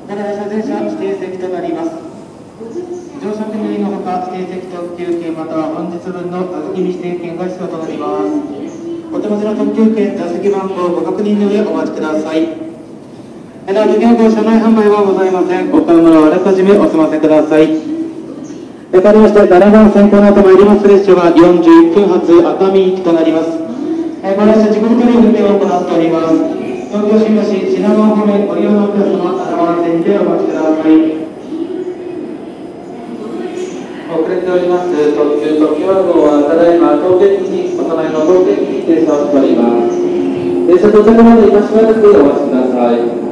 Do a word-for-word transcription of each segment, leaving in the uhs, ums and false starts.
奈良車全車指定席となります。乗車券類のほか指定席特急券または本日分の座席指定券が必要となります。お手持ちの特急券座席番号をご確認の上お待ちください。なお、事業号車内販売はございません。お買い物はあらかじめお済ませください。かわりまして、ななばん線この後参ります列車はよんじゅういっぷん発熱海行きとなります。この列車時刻通り運転を行っております。東京新橋品川方面ご利用のお客様、ななばん線でお待ちください。遅れております特急特急番号はただいま当駅にお隣の当駅に停車をしております。列車到着まで今しばらくお待ちください。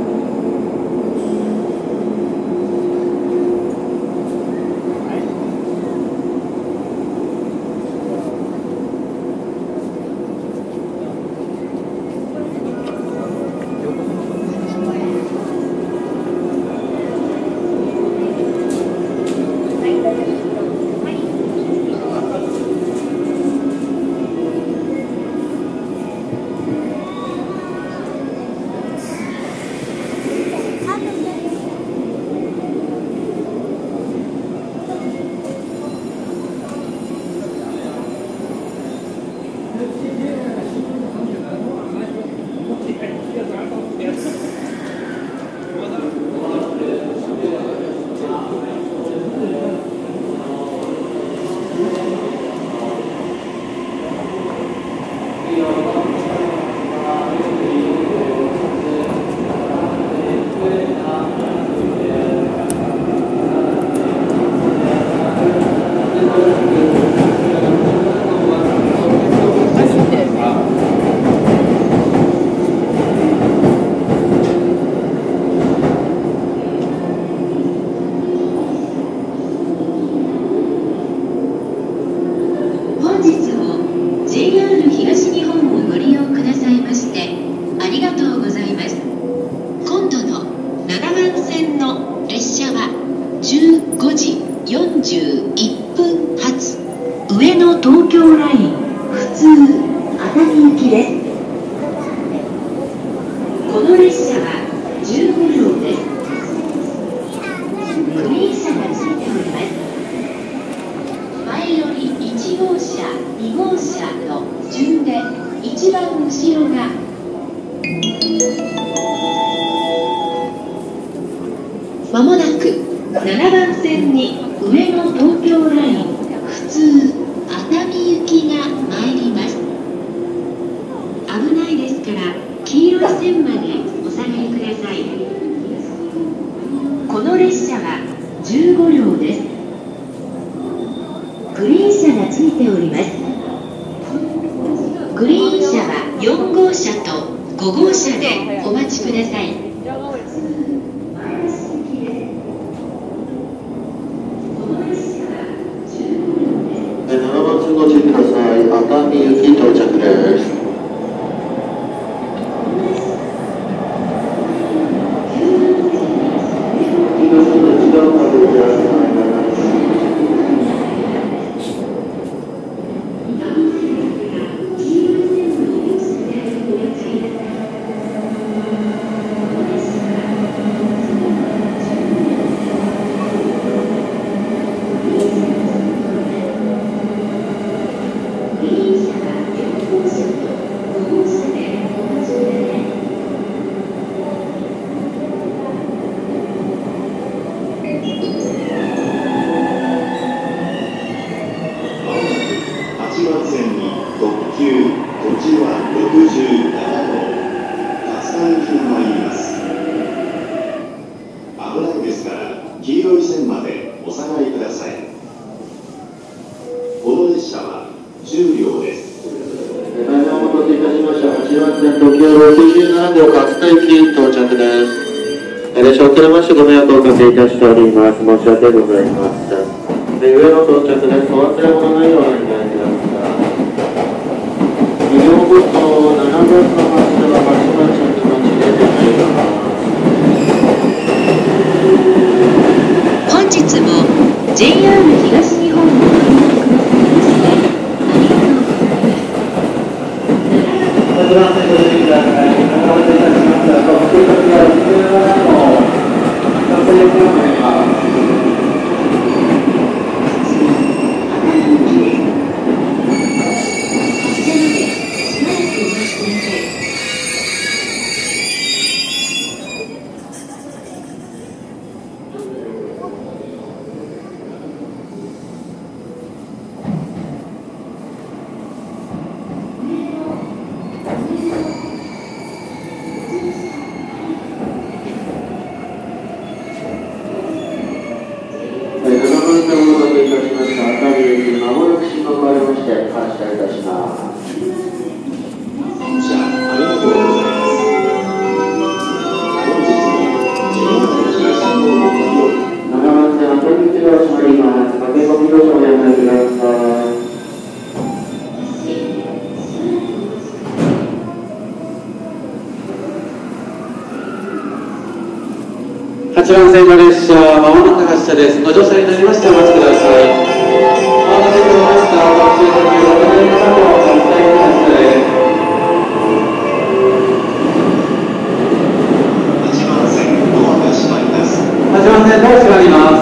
まもなくななばん線に上野東京ライン普通熱海行きが参ります。危ないですから黄色い線までお下がりください。この列車はじゅうごりょうです。グリーン車がついております。グリーン車はよんごうしゃとごごうしゃでお待ちください。 ご注意ください。熱海行き到着です。遅れましてご迷惑をおかけいたしております。申し訳ございません。で、上野到着です。お忘れ物ないようにお願いください。医療ごとななばんの発車はまちまちに待ちで出ています。 本日も ジェイアール 東日本をご利用くださいましてありがとうございます。 ご乗船ご注意ください。お待たせいたしました。特急特急は内側のました熱海駅まもなく進行変わりまして発車いたします。 車ありがとうございます。本日も ジェイアール 東日本をご利用長松線熱海行きが閉まります。駆け込み乗車おやめください。 はちばん線の列車、まもなく発車です。ご乗車になりましてお待ちください。お待たせしました。特急特急ろくじゅうなな号、発車いたします。 はちばん線ドアが閉まります。 はちばん線ドア閉まります。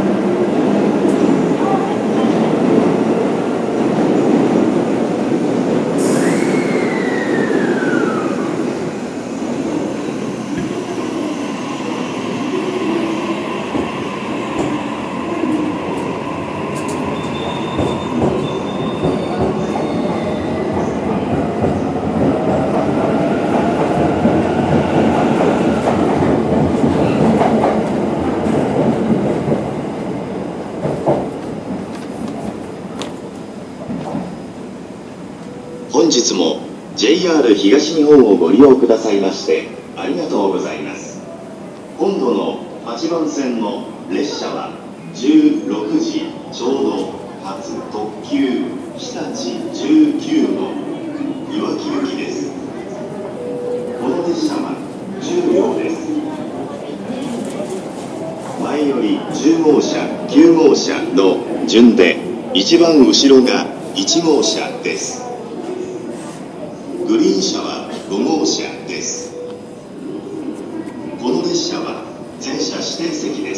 本日も ジェイアール 東日本をご利用くださいましてありがとうございます。今度のはちばん線の列車はじゅうろくじちょうど発特急日立じゅうきゅう号いわき行きです。この列車はじゅうりょうです。前よりじゅうごうしゃきゅうごうしゃの順で一番後ろがいちごうしゃです。グリーン車はごごうしゃです。この列車は全車指定席です。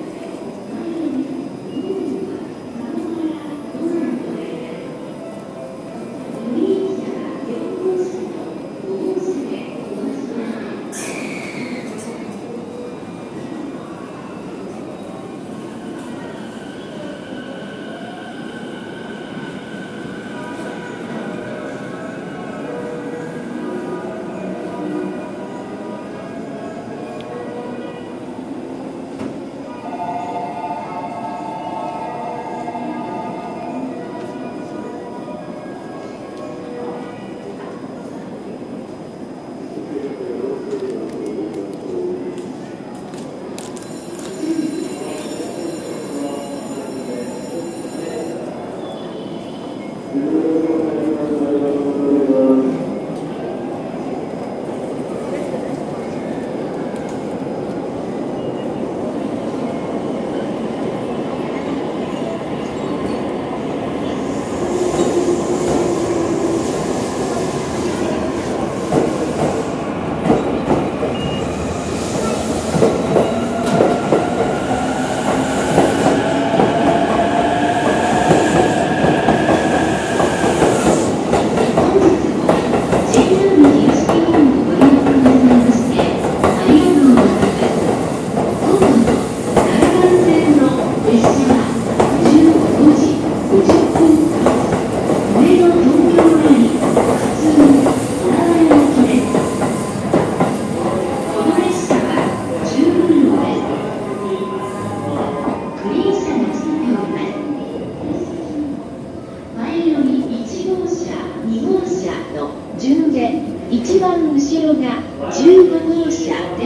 一番後ろがじゅうごごうしゃです。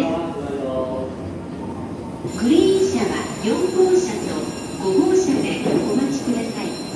グリーン車はよんごうしゃとごごうしゃでお待ちください。